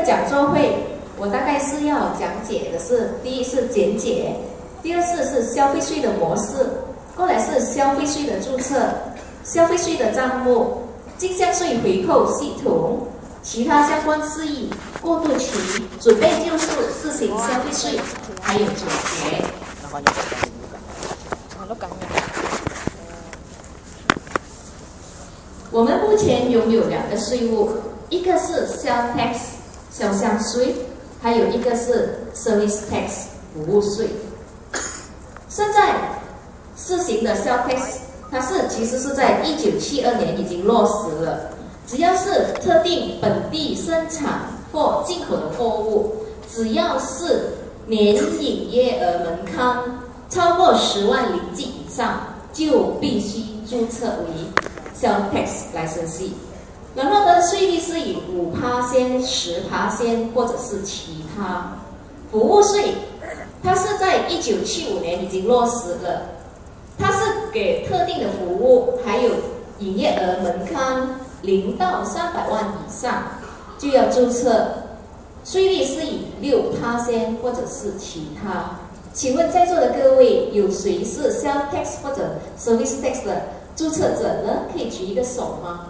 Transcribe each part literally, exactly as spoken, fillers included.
讲座会，我大概是要讲解的是：第一是简解，第二是是消费税的模式，过来是消费税的注册、消费税的账目、进项税回扣系统、其他相关事宜、过渡期、准备就绪、试行消费税，还有总结。我们目前拥有两个税务，一个是 Sales Tax 销项税，还有一个是 Service Tax 服务税。现在试行的 Sales Tax， 它是其实是在一九七二年已经落实了，只要是特定本地生产或进口的货物，只要是年营业额门槛超过十万零计以上，就必须注册为 Sales Tax Licensee。然后呢，税率是以五趴先、十趴先，或者是其他。服务税，它是在一九七五年已经落实了，它是给特定的服务，还有营业额门槛零到三百万以上就要注册，税率是以六趴先，或者是其他。请问在座的各位，有谁是 Sales Tax 或者 Service Tax 的注册者呢？可以举一个手吗？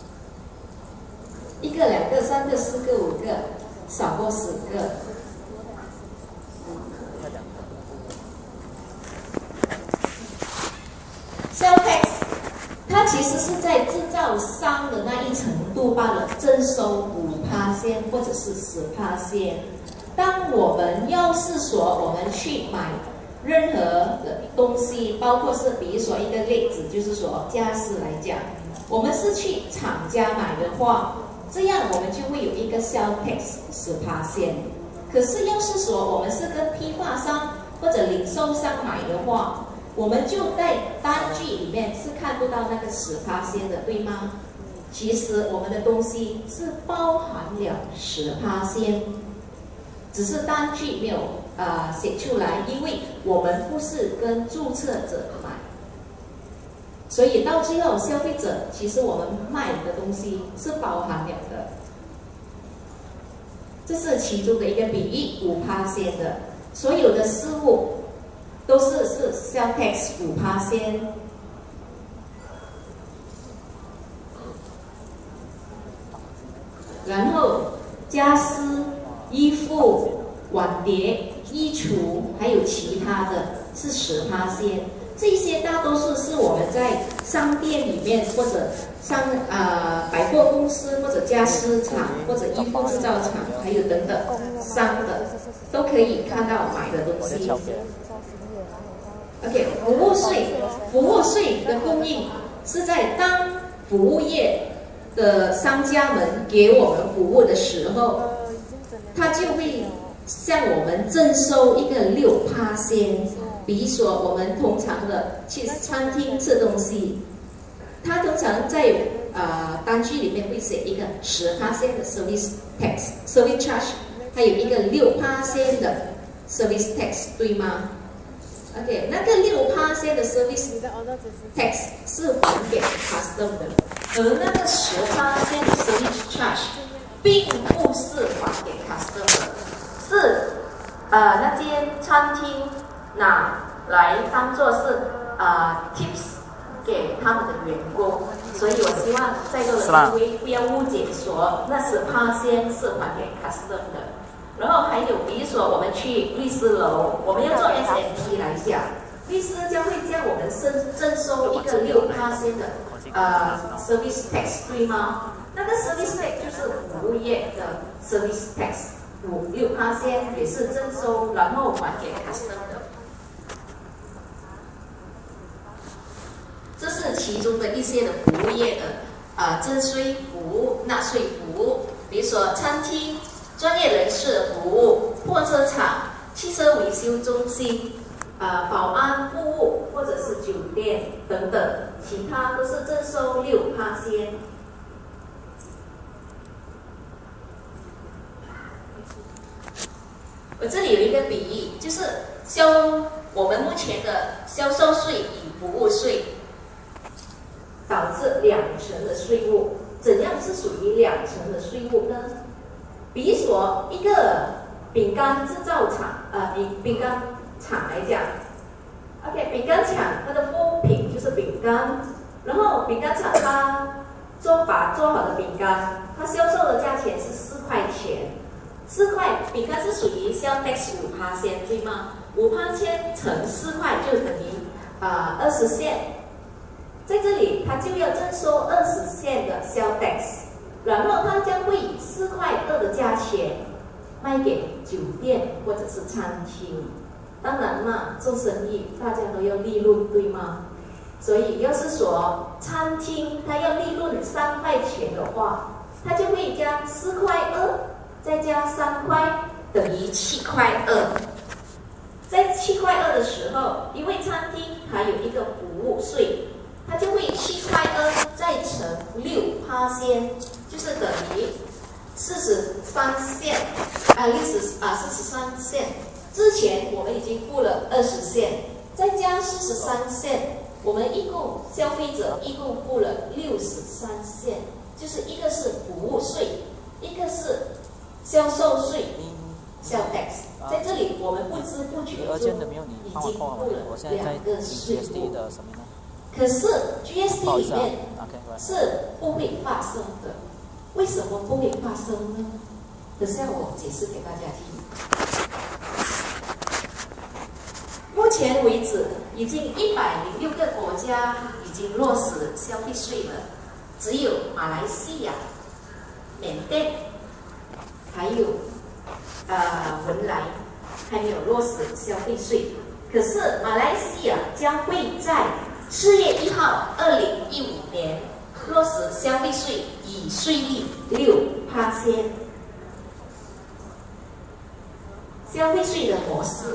一个、两个、三个、四个、五个，少过十个。Sales Tax， 它其实是在制造商的那一程度罢了，征收五趴先或者是十趴先。当我们要是说我们去买任何的东西，包括是比如说一个例子，就是说家私来讲，我们是去厂家买的话，这样我们就会有一个 Sales Tax 十趴先。可是要是说我们是跟批发商或者零售商买的话，我们就在单据里面是看不到那个十趴先的，对吗？其实我们的东西是包含了十趴先，只是单据没有呃写出来，因为我们不是跟注册者买，所以到最后消费者其实我们卖的东西是包含了的。这是其中的一个比喻，五趴先的，所有的事物都是是 Sales Tax 五趴先。然后家私、衣服、碗碟、衣橱，还有其他的是十趴先。这些大多数是我们在商店里面或者商呃百货公司或者家私厂或者衣服制造厂，还有等等商的都可以看到买的东西。OK， 服务税，服务税的供应是在当服务业的商家们给我们服务的时候，他就会向我们征收一个六趴先。比如说，我们通常的去餐厅吃东西，他通常在呃单据里面会写一个十趴先的 service tax、service charge， 还有一个六趴先的 service tax， 对吗 ？OK， 那个六趴先的 service tax 是还给 custom 的，而那个十趴先的 service charge 并不是还给 custom 的，是呃那间餐厅拿来当做是呃 tips 给他们的员工，所以我希望在座的各位不要误解说那十趴先是还给 custom 的。然后还有比如说我们去律师楼，我们要做 S M P 来讲，律师将会将我们征征收一个六趴先的呃 service tax， 对吗？那个 service tax 就是服务业的 service tax， 五六趴先也是征收，然后还给 custom 的。这是其中的一些的服务业的啊征税服务、纳税服务，比如说餐厅、专业人士的服务、货车厂、汽车维修中心、啊、呃、保安服务或者是酒店等等，其他都是征收六趴先。我这里有一个比喻，就是销我们目前的销售税与服务税导致两成的税务，怎样是属于两成的税务呢？ 比如说一个饼干制造厂，呃，以饼干厂来讲 ，OK， 饼干厂它的副品就是饼干，然后饼干厂它做把做好的饼干，它销售的价钱是四块钱，四块饼干是属于销 tax 五趴先，对吗？五趴先乘四块就等于啊二十线，在这里它就要征收二十线的销 tax， 然后它将会以四块二的价钱卖给酒店或者是餐厅。当然嘛，做生意大家都要利润，对吗？所以要是说餐厅它要利润三块钱的话，它就会将四块二再加三块等于七块二。在七块二的时候，因为餐厅还有一个服务税，它就会七块二再乘六趴先，就是等于四十三线啊，六十啊四十三线。之前我们已经付了二十线，再加四十三线，我们一共消费者一共付了六十三线，就是一个是服务税，一个是销售税，销 tax。在这里我们不知不觉就已经付了两个税务。可是 G S T 里面是不会发生的，为什么不会发生呢？等下我解释给大家听。目前为止，已经一百零六个国家已经落实消费税了，只有马来西亚、缅甸，还有呃文莱还没有落实消费税。可是马来西亚将会在四月一号，二零一五年落实消费税，以税率六趴先。消费税的模式。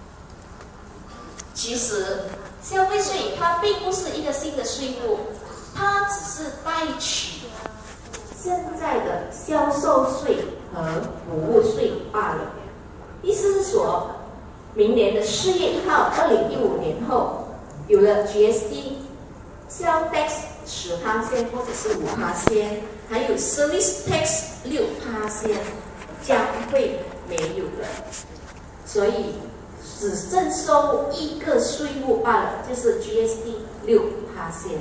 其实，消费税它并不是一个新的税务，它只是代取现在的销售税和服务税罢了。意思是说，明年的四月一号，二零一五年后，有了 G S T， 销 tax 十趴先或者是五趴先，还有 service tax 六趴先，将会没有了。所以。只征收一个税务罢了，就是 G S T 六趴先。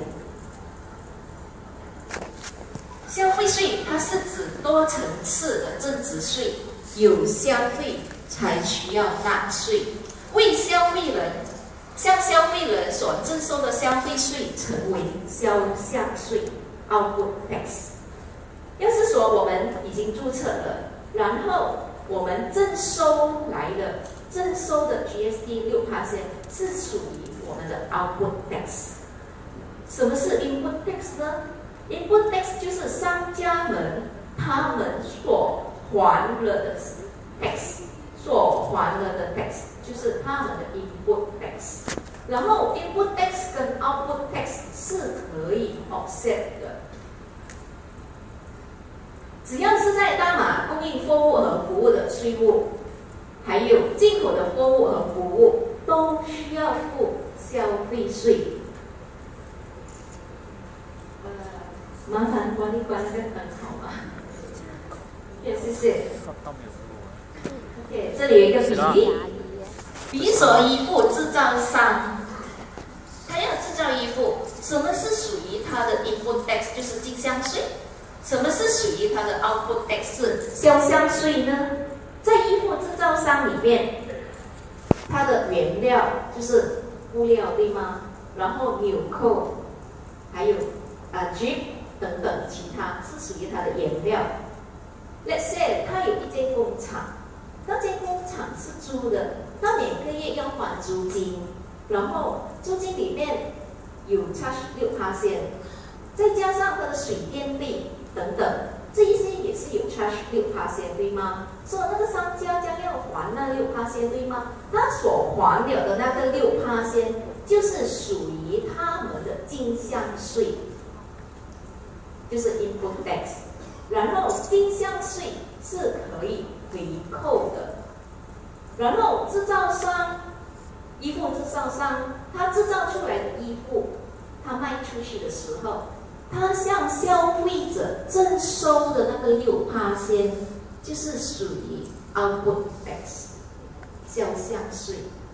消费税它是指多层次的增值税，有消费才需要纳税。为消费人向消费人所征收的消费税成为销项税 （output tax）。要是说我们已经注册了，然后我们征收来的。征收的 G S T 六趴先是属于我们的 output tax。什么是 input tax 呢 ？input tax 就是商家们他们所还了的 tax， 所还了的 tax 就是他们的 input tax。然后 input tax 跟 output tax 是可以 offset 的。只要是在大马供应货物和服务的税务。还有进口的货物和服务都需要付消费税。呃，麻烦管理官跟很好吗？谢谢。OK， 这里有一个比例，比所依附制造商，他要制造衣服，什么是属于他的 input tax， 就是进项税？什么是属于他的 output tax， 是销项税呢？在衣服制造商里面，它的原料就是布料，对吗？然后纽扣，还有啊 Jeep 等等其他是属于它的原料。Let's say 它有一间工厂，那间工厂是租的，它每个月要还租金，然后租金里面有 charge 六趴先，再加上它的水电费等等。这一些也是有 charge 六趴先，对吗？所以那个商家将要还那六趴先，对吗？他所还了的那个六趴先，就是属于他们的进项税，就是 input tax。然后进项税是可以回扣的。然后制造商，衣服制造商，他制造出来的衣服，他卖出去的时候。他向消费者征收的那个六趴先， 就是属于 output tax 销项税。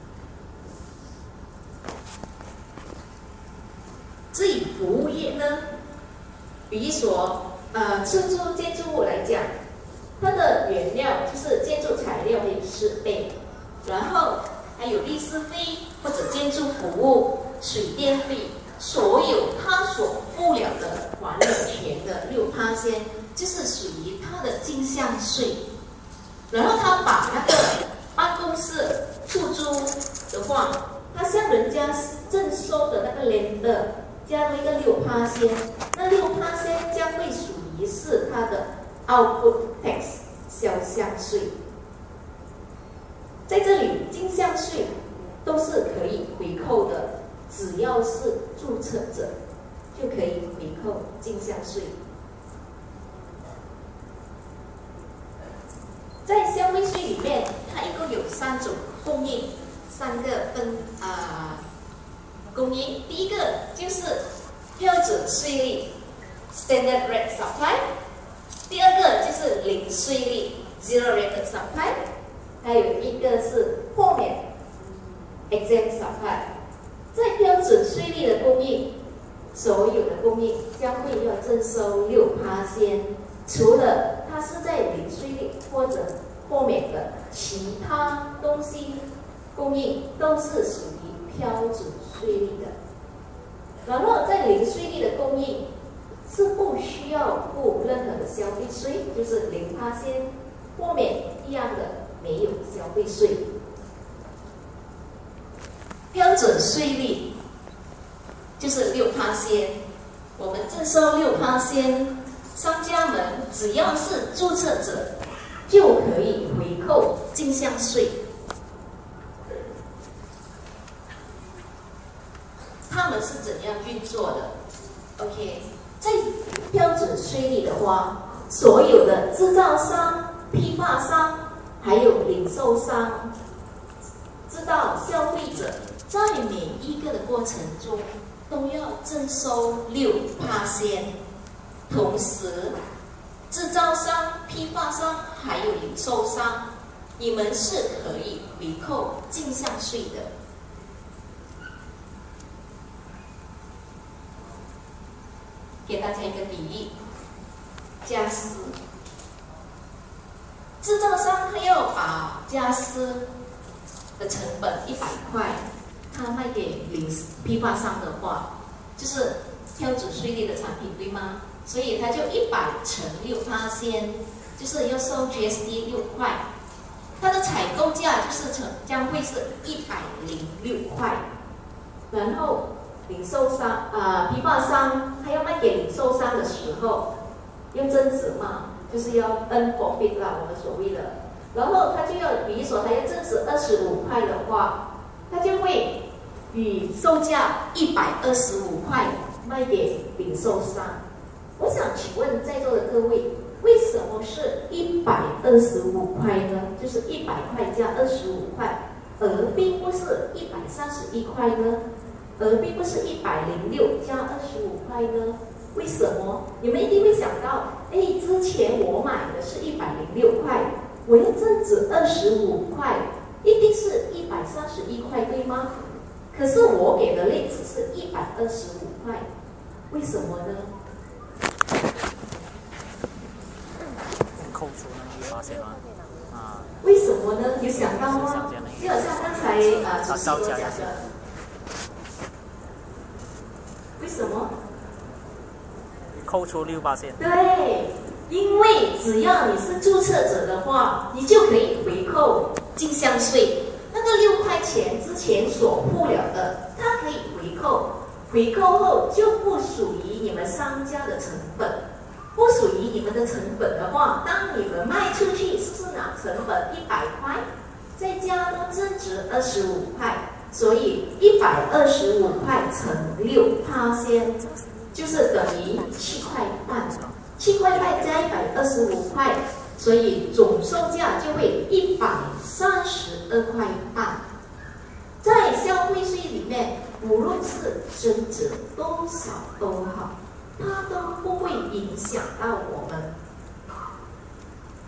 至于服务业呢，比如说呃，出租建筑物来讲，它的原料就是建筑材料会四倍，然后还有律师费或者建筑服务、水电费，所有他所付了的管理权的六趴先，就是属于他的进项税。然后他把那个办公室出租的话，他向人家征收的那个 lender 加入一个六趴先，那六趴先将会属于是他的 output tax 销项税。在这里，进项税都是可以回扣的，只要是注册者就可以回扣进项税。在消费税里面，它一共有三种供应，三个分啊、呃、供应。第一个就是标准税率 （Standard Rate Supply）， 第二个就是零税率 （Zero Rate Supply）， 还有一个是豁免 （Exempt Supply）。在标准税率的供应，所有的供应将会要征收六趴先，除了它是在零税率或者豁免的其他东西供应，都是属于标准税率的。然后在零税率的供应是不需要付任何的消费税，就是零趴先，豁免一样的没有消费税。标准税率就是六趴先，我们征收六趴先，商家们只要是注册者就可以回扣进项税。他们是怎样运作的 ？OK， 在标准税率的话，所有的制造商、批发商还有零售商，知道消费者在每一个的过程中都要征收六趴先，同时制造商、批发商还有零售商，你们是可以回扣进项税的。给大家一个比喻，家私，制造商他要把家私的成本一百块，他卖给零批发商的话，就是标准税率的产品，对吗？所以他就一百乘六趴先，就是要收 G S T 六块，它的采购价就是成将会是一百零六块，然后零售商啊、呃、批发商他要卖给零售商的时候，要增值嘛，就是要 earn profit 啦，我们所谓的，然后他就要，比如说他要增值二十五块的话，他就会以售价一百二十五块卖给零售商。我想请问在座的各位，为什么是一百二十五块呢？就是一百块加二十五块，而并不是一百三十一块呢？而并不是一百零六加二十五块呢？为什么？你们一定会想到，哎，之前我买的是一百零六块，我要增值二十五块，一定是一百三十一块，对吗？可是我给的例子是一百二十五块，为什么呢？ 扣除那个发现吗？啊？ 为什么呢？有想到吗？就好像刚才啊主席所讲的，为什么？ 扣除六八线。 对，因为只要你是注册者的话，你就可以回扣进项税。那个六块钱之前所付了的，它可以回扣，回扣后就不属于你们商家的成本。不属于你们的成本的话，当你们卖出去，是不是拿成本一百块，再加多增值二十五块，所以一百二十五块乘六趴先，就是等于七块半，七块半加一百二十五块，所以总售价就会一百三十二块半。在消费税里面，无论是增值多少都好，它都不会影响到我们。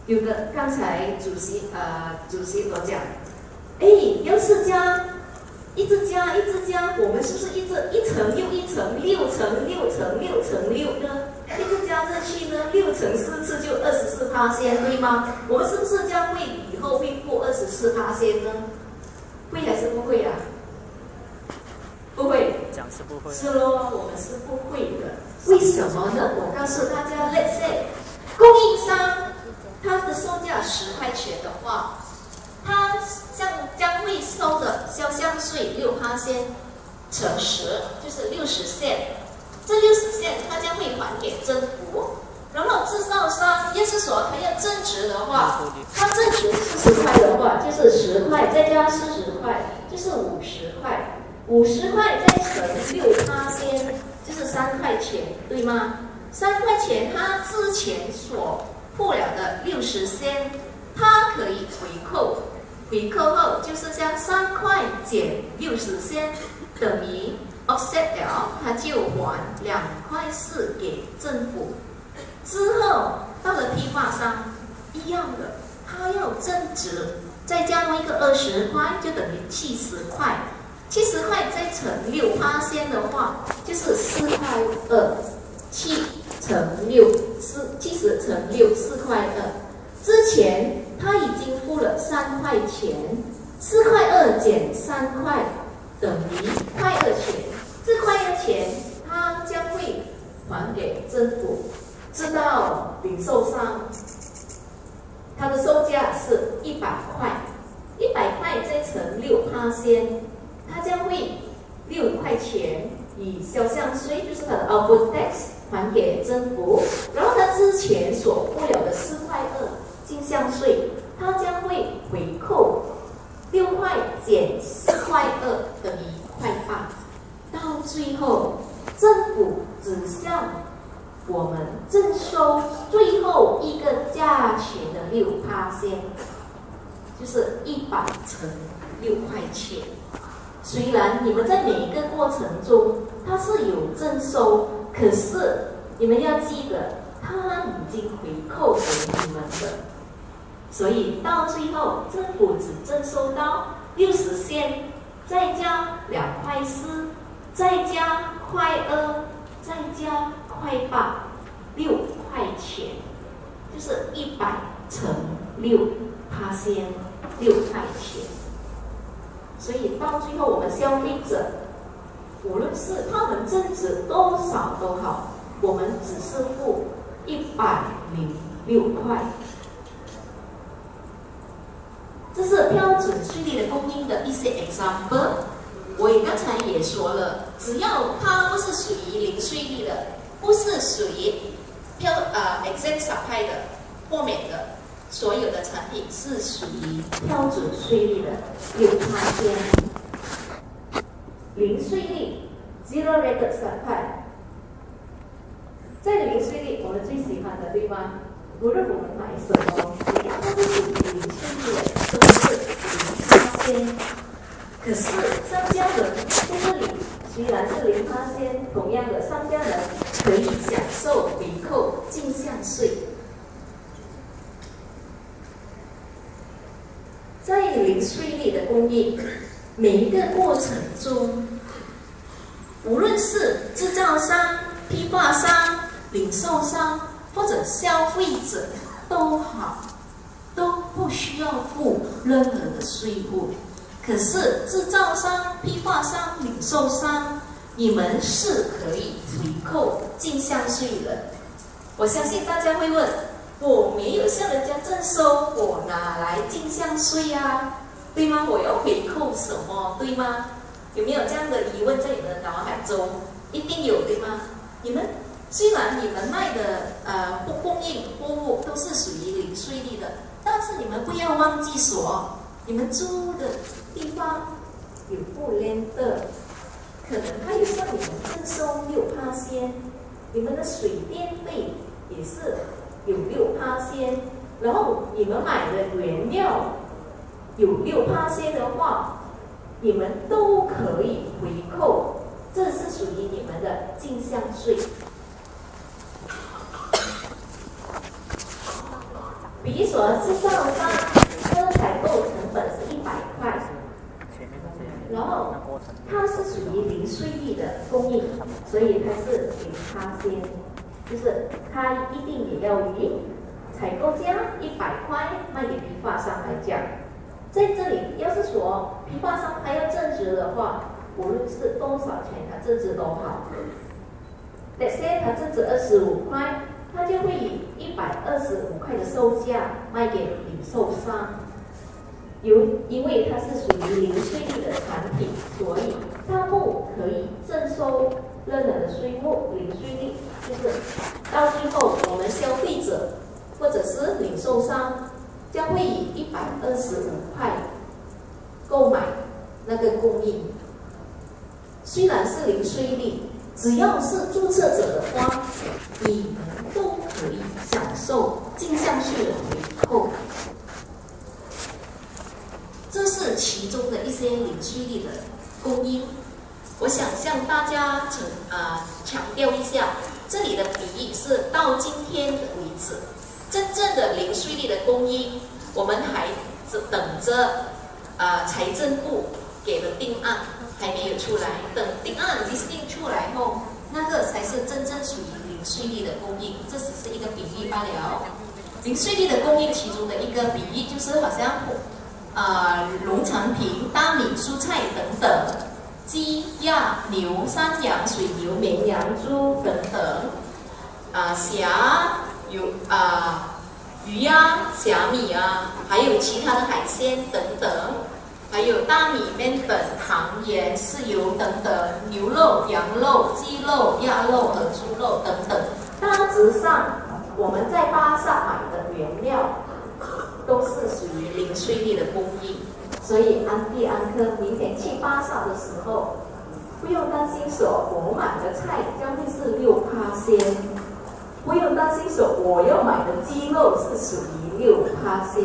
有的刚才主席呃主席所讲，哎，要是加，一直加一直加，我们是不是一直一层又一层，六层六层六层六呢？一直加上去呢，六乘四次就二十四趴先，对吗？我们是不是将会以后会负二十四趴先呢？会还是不会啊？不会， 讲是不会。 是咯，我们是不会的。为什么呢？我告诉大家 ，Let's say， 供应商它的售价十块钱的话，它将将会收的销项税六趴先乘十，就是六十线。这六十线它将会还给政府。然后制造商要是说他要增值的话，他增值四十块的话，就是十块，再加四十块，就是五十块。五十块再乘六趴先，就是三块钱，对吗？三块钱他之前所付了的六十仙，他可以回扣，回扣后就是将三块减六十仙，等于 offset 了，他就还两块四给政府。之后到了批发商，一样的，他要增值，再加上一个二十块，就等于七十块。七十块再乘六趴先的话，就是四块二，七乘六，四七十乘六，四块二。之前他已经付了三块钱，四块二减三块等于块二钱，这块二钱他将会还给政府。知道零售商，它的售价是一百块，一百块再乘六趴先。它将会六块钱以销项税，就是它的 output tax 还给政府，然后它之前所付了的四块二进项税，它将会回扣六块减四块二等于一块八，到最后政府只向我们征收最后一个价钱的六趴先，就是一百乘六块钱。虽然你们在每一个过程中它是有征收，可是你们要记得，它已经回扣给你们的，所以到最后政府只征收到六十仙，再加两块四，再加块二，再加块八，六块钱，就是一百乘六趴先，六块钱。所以到最后，我们消费者，无论是他们增值多少都好，我们只是付一百零六块。这是标准税率的供应的一些 example。我也刚才也说了，只要它不是属于零税率的，不是属于标呃 exempt supply 的豁免的。所有的产品是属于标准税率的六趴先，零税率 zero rate supply。在零税率，我们最喜欢的，对吗？无论我们买什么东西，都是属于零税率的，都是零趴先。可是商家人在这里虽然是零趴先，同样的商家人可以享受回扣进项税。在零税率的供应，每一个过程中，无论是制造商、批发商、零售商或者消费者都好，都不需要付任何的税务。可是制造商、批发商、零售商，你们是可以回扣进项税的。我相信大家会问，我没有向人家征收，我哪来进项税啊？对吗？我要回扣什么？对吗？有没有这样的疑问在你们的脑海中？一定有，对吗？你们虽然你们卖的呃供应货物都是属于零税率的，但是你们不要忘记说，你们租的地方有付 land， 可能他也向你们征收六趴先，你们的水电费也是有六趴先，然后你们买的原料有六趴先的话，你们都可以回扣，这是属于你们的进项税。 比如说制造商它的采购成本是一百块，然后它是属于零税率的供应，所以它是零趴先，就是它一定也要以采购价一百块卖给批发商来讲。在这里，要是说批发商他要增值的话，无论是多少钱，他增值都好。let's say 他增值二十五块，他就会以一百二十五块的售价卖给零售商。由因为它是属于零税率的产品，所以它不可以征收任何的税务。零税率就是到最后，我们消费者或者是零售商将会以一百二十五块购买那个供应。虽然是零税率，只要是注册者的话，你们都可以享受进项税的回扣。这是其中的一些零税率的供应。我想向大家请啊、呃、强调一下，这里的比喻是到今天的为止，真正的零税率的供应，我们还等着啊、呃、财政部给的定案还没有出来，等定案 listing 出来后，那个才是真正属于零税率的供应。这只是一个比喻罢了。零税率的供应其中的一个比喻就是好像啊、呃、农产品、大米、蔬菜等等，鸡、鸭、牛、山羊、水牛、绵羊、猪等等，啊、呃、虾、有啊、呃、鱼呀、虾米啊，还有其他的海鲜等等。还有大米、面粉、糖、盐、豉油等等，牛肉、羊肉、鸡肉、鸭肉和猪肉等等。大致上，我们在巴萨买的原料都是属于零税率的供应，所以安迪安科明天去巴萨的时候，不用担心说我买的菜将会是六趴先，不用担心说我要买的鸡肉是属于六趴先。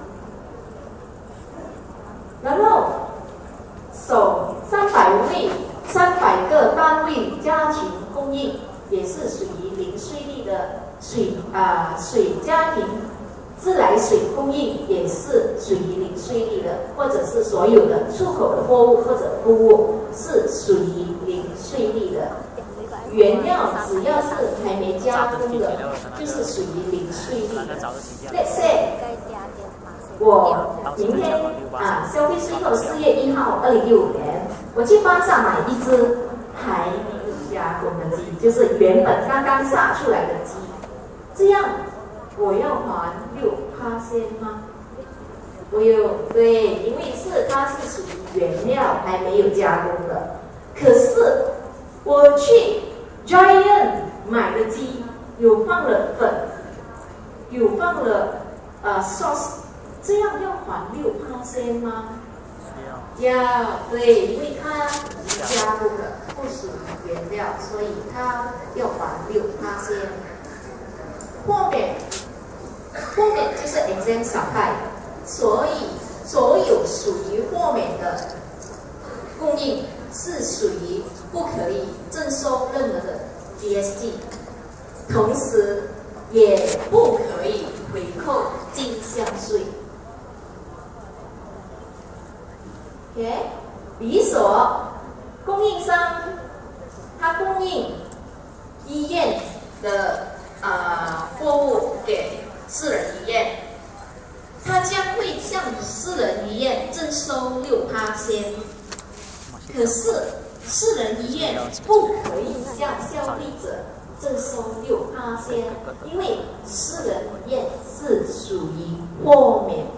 然后，首三百位、三百个单位家庭供应也是属于零税率的水啊、呃、水家庭自来水供应也是属于零税率的，或者是所有的出口的货物或者服务是属于零税率的。原料只要是还没加工的，就是属于零税率的。Let's say 我明天啊，消费税后四月一号，二零一五年，我去巴萨买一只还没有加工的鸡，就是原本刚刚杀出来的鸡，这样我要还六趴先吗？我有对，因为是它是属于原料还没有加工的，可是我去 Giant 买的鸡有放了粉，有放了呃 sauce。这样要还六趴先吗？要，对，因为它加工的不属于原料，所以它要还六趴先。豁免，豁免就是 exempt supply， 所以所有属于豁免的供应是属于不可以征收任何的 G S T， 同时也不可以回扣进项税。OK， 比如说，供应商他供应医院的啊、呃、货物给私人医院，他将会向私人医院征收六趴先。可是私人医院不可以向消费者征收六趴先，因为私人医院是属于豁免。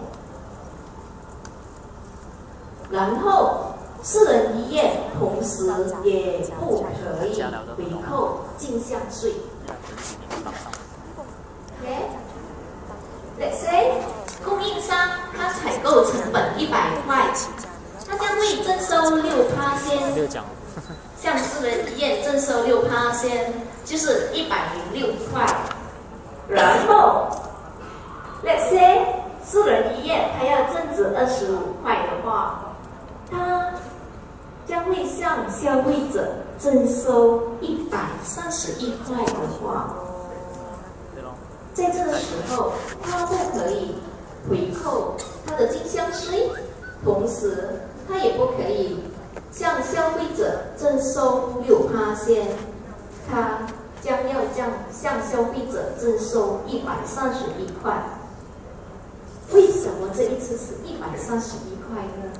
然后，私人医院同时也不可以回扣进项税。OK，Let's say 供应商他采购成本一百块，他将会征收六趴先，向私人医院征收六趴先，就是一百零六块。然后 ，Let's say 私人医院他要增值二十五块的话。它将会向消费者征收一百三十一块的话， 在这个时候，他不可以回扣他的进项税，同时他也不可以向消费者征收六趴先，他将要将向消费者征收一百三十一块。为什么这一次是一百三十一块呢？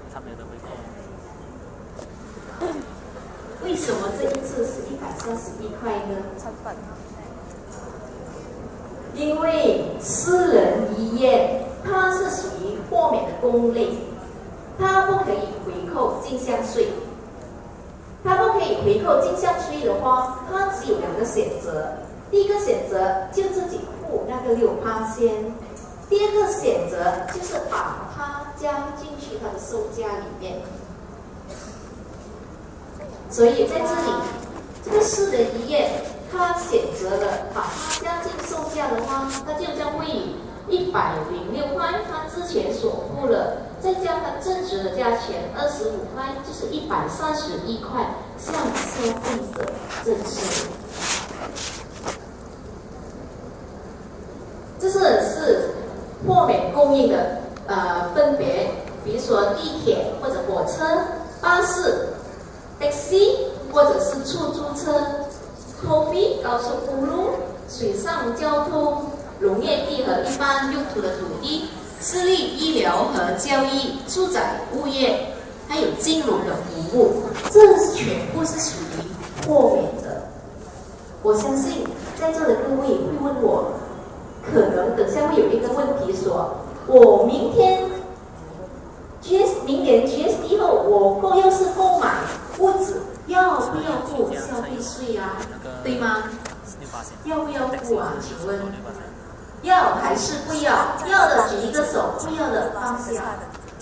为什么这一次是一百三十一块呢？因为私人医院它是属于豁免的公类，它不可以回扣进项税。它不可以回扣进项税的话，它只有两个选择。第一个选择就自己付那个六趴先，第二个选择就是把它加进去它的售价里面。所以在这里，这个私人医院他选择了把它加进售价的话，它就将会以一百零六块他之前所付了，再加它正值的价钱二十五块，就是一百三十一块向消费者征收。这是是豁免供应的呃分别，比如说地铁或者火车、巴士、taxi 或者是出租车、空地、高速公路、水上交通、农业地和一般用途的土地、私立医疗和教育、住宅物业，还有金融的服务，这全部是属于豁免的。我相信在座的各位会问我，可能等下会有一个问题说，我明天 G S 明年 G S T 后，我购要是购买屋子，要不要付消费税啊？对吗？要不要付啊？请问要还是不要？要的举一个手，不要的放下。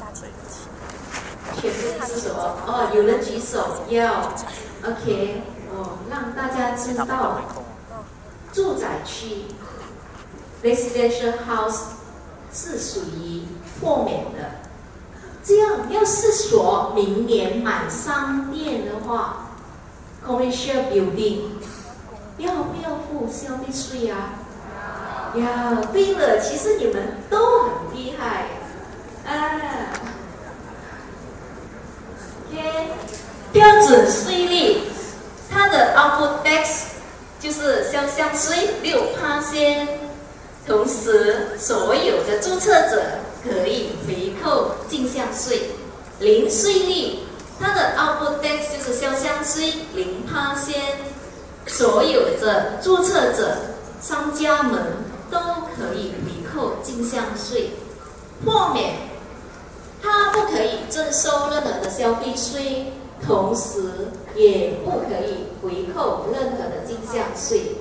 全部举手哦，有人举手要 ，OK 哦，让大家知道，住宅区 residential house 是属于豁免的。这样，要是说明年买商店的话 ，commercial building 要不要付消费税啊？要。对了，其实你们都很厉害啊。OK， 标准税率，它的 output tax 就是销项税六趴先，同时所有的注册者可以回扣进项税，零税率，它的 output tax 就是销项税零趴先，所有的注册者、商家们都可以回扣进项税。豁免，它不可以征收任何的消费税，同时也不可以回扣任何的进项税。